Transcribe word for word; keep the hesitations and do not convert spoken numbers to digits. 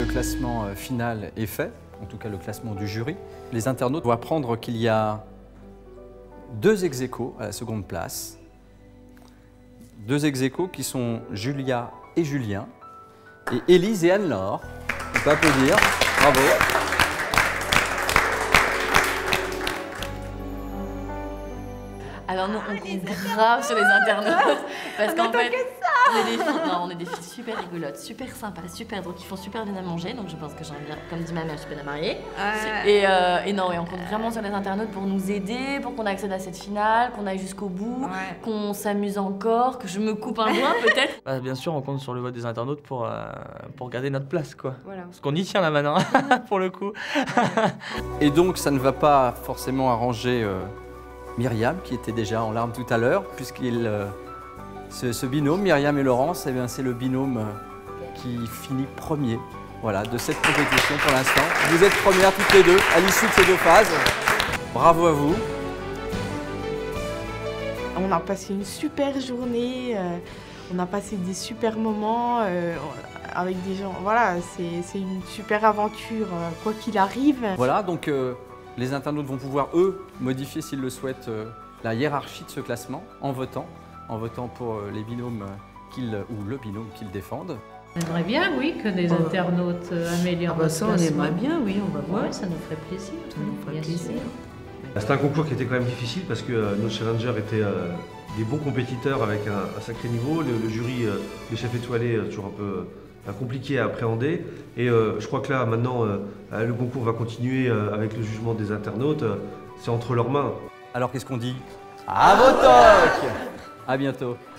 Le classement final est fait, en tout cas le classement du jury. Les internautes vont apprendre qu'il y a deux ex-aequo à la seconde place. Deux ex-aequo qui sont Julia et Julien, et Élise et Anne-Laure. On peut applaudir. Bravo. Alors nous, on compte grave sur les internautes, parce qu'en fait, on est, des filles, non, on est des filles super rigolotes, super sympas, super drôles, qui font super bien à manger, donc je pense que j'aime bien, comme dit ma mère, je suis bien à marier. Ouais. Et, euh, et non, et on compte vraiment sur les internautes pour nous aider, pour qu'on accède à cette finale, qu'on aille jusqu'au bout, ouais. Qu'on s'amuse encore, que je me coupe un doigt peut-être. Bah, bien sûr, on compte sur le vote des internautes pour, euh, pour garder notre place, quoi. Voilà. Parce qu'on y tient là maintenant, pour le coup. Et donc, ça ne va pas forcément arranger euh, Myriam, qui était déjà en larmes tout à l'heure, puisqu'il... Euh, Ce, ce binôme, Myriam et Laurence, eh bien, c'est le binôme qui finit premier, voilà, de cette compétition pour l'instant. Vous êtes premières toutes les deux à l'issue de ces deux phases. Bravo à vous. On a passé une super journée, euh, on a passé des super moments euh, avec des gens. Voilà, c'est une super aventure, euh, quoi qu'il arrive. Voilà, donc euh, les internautes vont pouvoir, eux, modifier, s'ils le souhaitent, euh, la hiérarchie de ce classement en votant. en votant pour les binômes qu'ils, ou le binôme qu'ils défendent. On aimerait bien, oui, que les internautes améliorent ah bah ça, notre on aimerait bien, oui, on va voir. Ouais, ça nous ferait plaisir. Ça nous ferait plaisir. C'était un concours qui était quand même difficile parce que euh, nos challengers étaient euh, des bons compétiteurs avec un, un sacré niveau. Le, le jury, euh, les chefs étoilés, euh, toujours un peu euh, compliqué à appréhender. Et euh, je crois que là, maintenant, euh, le concours va continuer euh, avec le jugement des internautes. Euh, C'est entre leurs mains. Alors qu'est-ce qu'on dit? À vos tocs! À bientôt.